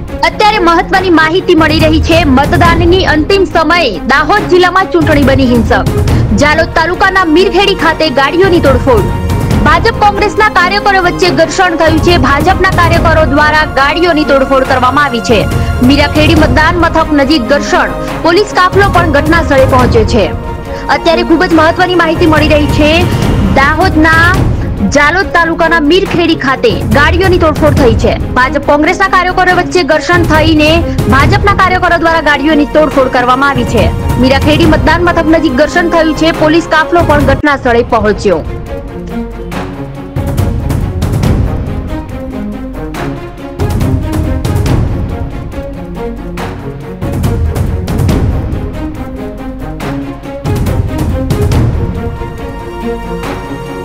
અત્યારે મહત્વની માહિતી મળી રહી છે। મતદાનની અંતિમ સમયે દાહોદ જિલ્લામાં ચૂંટણી બની હિંસક। જાલોદ તાલુકાના મીરખેડી ખાતે ગાડીઓની તોડફોડ। ભાજપ કોંગ્રેસના કાર્યકરો વચ્ચે ઘર્ષણ થયું છે। ભાજપના કાર્યકરો દ્વારા ગાડીઓની તોડફોડ કરવામાં આવી છે। મીરખેડી મતદાન મથક નજીક ઘર્ષણ, પોલીસ કાફલો પણ ઘટના સ્થળે પહોંચ્યો છે। અત્યારે ખૂબ જ મહત્વની માહિતી મળી રહી છે। દાહોદના જાલોદ તાલુકાના મીરખેડી ખાતે ગાડીઓની તોડફોડ થઈ છે। ભાજપ કોંગ્રેસના કાર્યકરો વચ્ચે ઘર્ષણ થઈને ભાજપના કાર્યકરો દ્વારા ગાડીઓની તોડફોડ કરવામાં આવી છે। મીરખેડી મતદાન મથક નજીક ઘર્ષણ થયું છે। પોલીસ કાફલો પણ ઘટના સ્થળે પહોંચ્યો।